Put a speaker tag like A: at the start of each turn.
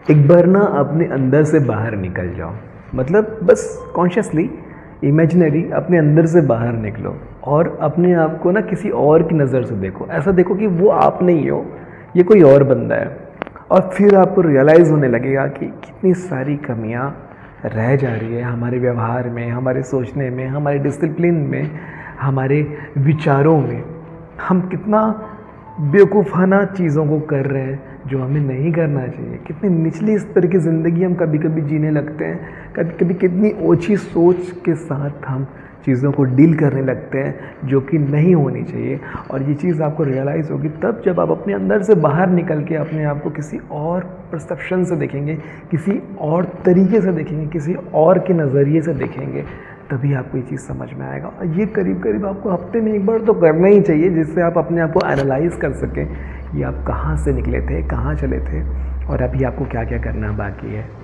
A: एक बार ना अपने अंदर से बाहर निकल जाओ, मतलब बस कॉन्शियसली इमेजिनरी अपने अंदर से बाहर निकलो और अपने आप को ना किसी और की नज़र से देखो। ऐसा देखो कि वो आप नहीं हो, ये कोई और बंदा है। और फिर आपको रियलाइज़ होने लगेगा कि कितनी सारी कमियां रह जा रही है हमारे व्यवहार में, हमारे सोचने में, हमारे डिसिप्लिन में, हमारे विचारों में। हम कितना बेवकूफ़ाना चीज़ों को कर रहे हैं जो हमें नहीं करना चाहिए। कितनी निचली स्तर की ज़िंदगी हम कभी कभी जीने लगते हैं, कभी कभी कितनी ओछी सोच के साथ हम चीज़ों को डील करने लगते हैं जो कि नहीं होनी चाहिए। और ये चीज़ आपको रियलाइज़ होगी तब जब आप अपने अंदर से बाहर निकल के अपने आप को किसी और परसेप्शन से देखेंगे, किसी और तरीके से देखेंगे, किसी और के नज़रिए से देखेंगे, तभी आपको ये चीज़ समझ में आएगा। और ये करीब करीब आपको हफ्ते में एक बार तो करना ही चाहिए, जिससे आप अपने आप को एनालाइज़ कर सकें कि आप कहाँ से निकले थे, कहाँ चले थे और अभी आपको क्या क्या करना बाकी है।